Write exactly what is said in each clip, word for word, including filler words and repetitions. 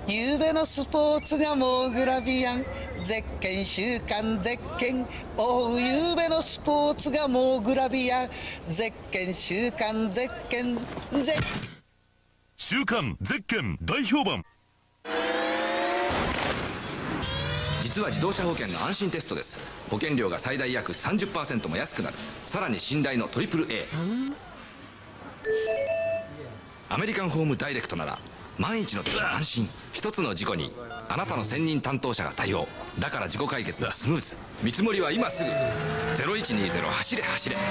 夕べのスポーツがもうグラビアンゼッケン週刊ゼッケンおう夕べのスポーツがもうグラビアンゼッケン週刊ゼッケンゼッ週刊ゼッケン大評判。 実は自動車保険の安心テストです。保険料が最大約 さんじゅっパーセント も安くなる。さらに信頼の トリプルエー。 アメリカンホームダイレクトなら万一の時は安心。一つの事故にあなたの専任担当者が対応。だから事故解決がスムーズ。見積もりは今すぐ。ゼロいちにゼロ走れ走れ。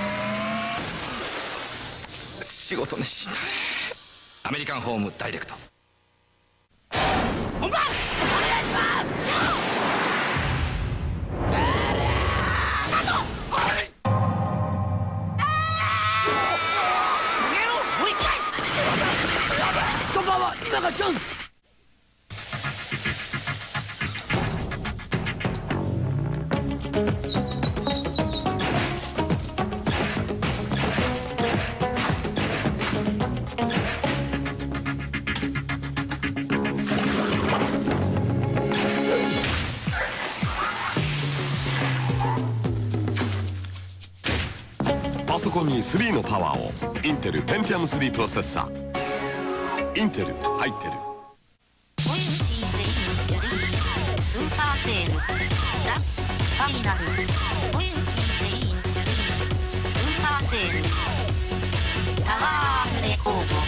仕事熱心だね。アメリカンホームダイレクト。 本番お願いします。スコバは今がチャンス。 パソコンにスリーのパワーをインテルペンティアムスリープロセッサー。インテル入ってる。 オエルシーゼインジュリースーパーセールザ・ファイナル。オエルシーゼインジュリースーパーセールタワーレコード。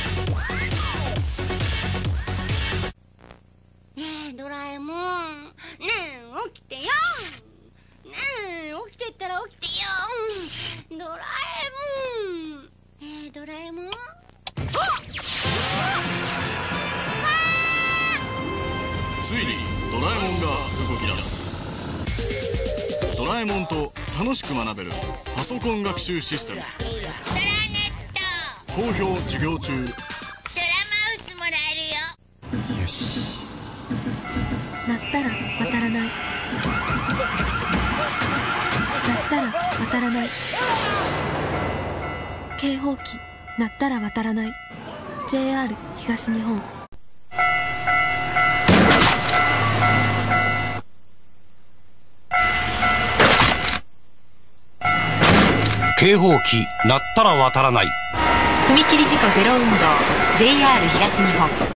ねえドラえもん、ねえ起きてよ。ねえ起きてったら起きてよ。ドラえもん、ねえドラえもん。 ついにドラえもんが動き出す。ドラえもんと楽しく学べるパソコン学習システム。 ドラネット好評授業中。 ドラマウスもらえるよ。 よし。 鳴ったら渡らない。鳴ったら渡らない。警報器鳴ったら渡らない。 ジェイアール 東日本。 警報器鳴ったら渡らない。 踏切事故ゼロ運動 ジェイアール 東日本。